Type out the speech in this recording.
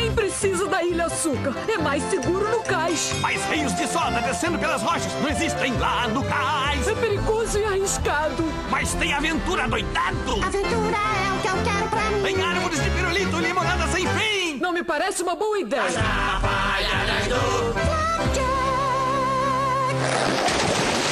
Ninguém precisa da Ilha Açúcar. É mais seguro no cais. Mas rios de soda descendo pelas rochas não existem lá no cais. É perigoso e arriscado. Mas tem aventura doidado. Aventura é o que eu quero pra mim. Em árvores de pirulito, limonada sem fim. Não me parece uma boa ideia. Flapjack.